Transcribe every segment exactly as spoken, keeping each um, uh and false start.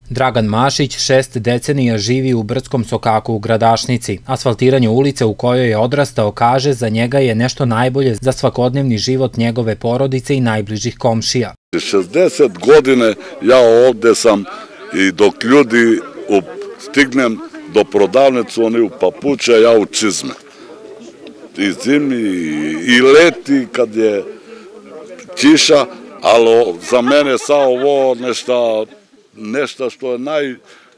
Dragan Mašić šest decenija živi u Brdskom Sokaku u Gradašnici. Asfaltiranje ulice u kojoj je odrastao, kaže, za njega je nešto najbolje za svakodnevni život njegove porodice i najbližih komšija. šezdeset godine ja ovde sam i dok ljudi stignem do prodavnicu, oni u papuče, ja u čizme. I zimi i leti kad je kiša, ali za mene sa ovo nešto nešto što je naj,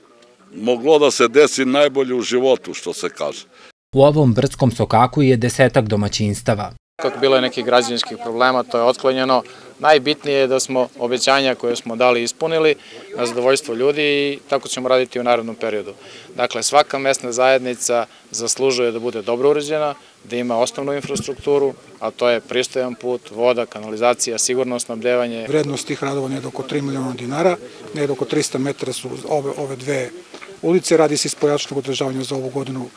moglo da se desi najbolje u životu, što se kaže. U ovom Brdskom Sokaku je desetak domaćinstava. Kako bilo je nekih građevinskih problema, to je otklonjeno. Najbitnije je da smo obećanja koje smo dali ispunili na zadovoljstvo ljudi i tako ćemo raditi u narednom periodu. Dakle, svaka mesna zajednica zaslužuje da bude dobro uređena, da ima osnovnu infrastrukturu, a to je pristojan put, voda, kanalizacija, sigurno snabdevanje. Vrednost tih radova je oko tri miliona dinara, negde oko trista metara su ove, ove dve ulice. Radi se iz pojačanog održavanja za ovu godinu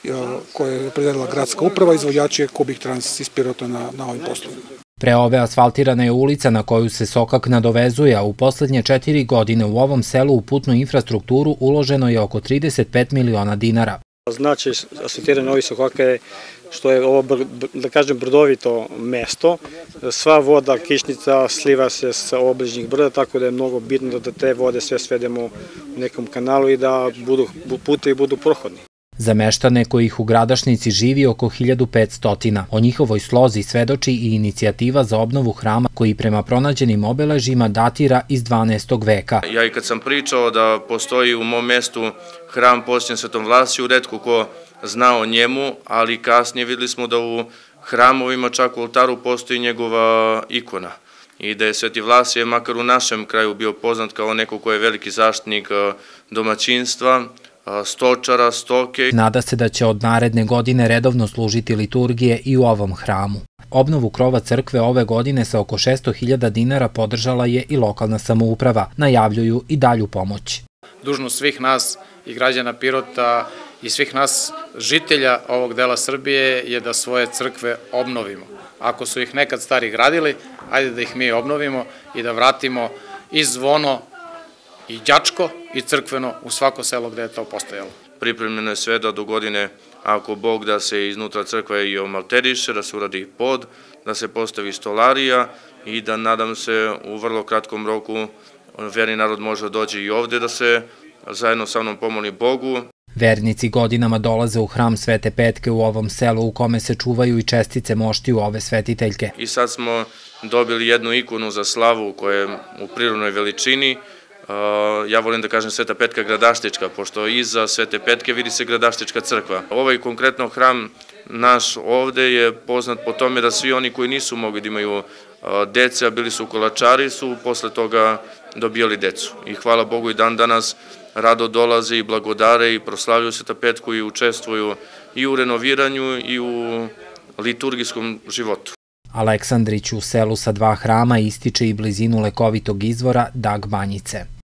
koje je opredelila gradska uprava, izvođač je Kubik Trans iz Pirota na, na ovim poslovima. Pre ove asfaltirana je ulica na koju se Sokak nadovezuje, a u poslednje četiri godine u ovom selu u putnu infrastrukturu uloženo je oko trideset pet miliona dinara. Značaj asfaltiranja ovih Sokaka je što je ovo, da kažem, brdovito mesto. Sva voda, kišnica, sliva se sa obližnjih brda, tako da je mnogo bitno da te vode sve svedemo u nekom kanalu i da budu, putevi budu prohodni. Za meštane kojih u Gradašnici živi oko hiljadu petsto. O njihovoj slozi svedoči i inicijativa za obnovu hrama koji prema pronađenim obeležjima datira iz dvanaestog veka. Ja i kad sam pričao da postoji u mom mestu hram posvećen Svetom Vlasiju, retko ko zna o njemu, ali kasnije videli smo da u hramovima, čak u oltaru, postoji njegova ikona. I da je Sveti Vlasije, makar u našem kraju, bio poznat kao neko ko je veliki zaštitnik domaćinstva, stočara, stoke. Nada se da će od naredne godine redovno služiti liturgije i u ovom hramu. Obnovu krova crkve ove godine sa oko šesto hiljada dinara podržala je i lokalna samouprava. Najavljuju i dalju pomoć. Dužnost svih nas i građana Pirota i svih nas žitelja ovog dela Srbije je da svoje crkve obnovimo. Ako su ih nekad stari gradili, ajde da ih mi obnovimo i da vratimo i zvono i đačko i crkveno u svako selo gde je to postojalo. Pripremljeno je sve da do godine, ako Bog da se iznutra crkve i omalteriše, da se uradi pod, da se postavi stolarija i da, nadam se, u vrlo kratkom roku verni narod može doći i ovde da se zajedno sa mnom pomoli Bogu. Vernici godinama dolaze u hram Svete Petke u ovom selu u kome se čuvaju i čestice moštiju ove svetiteljke. I sad smo dobili jednu ikonu za slavu koja je u prirodnoj veličini. Ja volim da kažem Sveta Petka Gradašnička, pošto iza Svete Petke vidi se Gradašnička crkva. Ovaj konkretno hram naš ovde je poznat po tome da svi oni koji nisu mogli da imaju dece, a bili su kolačari, su posle toga dobijali decu. I hvala Bogu i dan danas rado dolaze i blagodare i proslavljaju Sveta Petku i učestvuju i u renoviranju i u liturgijskom životu. Aleksandrić u selu sa dva hrama ističe i blizinu lekovitog izvora Dag Banjice.